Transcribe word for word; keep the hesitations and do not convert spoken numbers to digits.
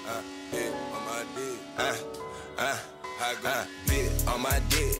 Uh, hit on my dick. Uh, uh, I go. Uh, bit on my dick.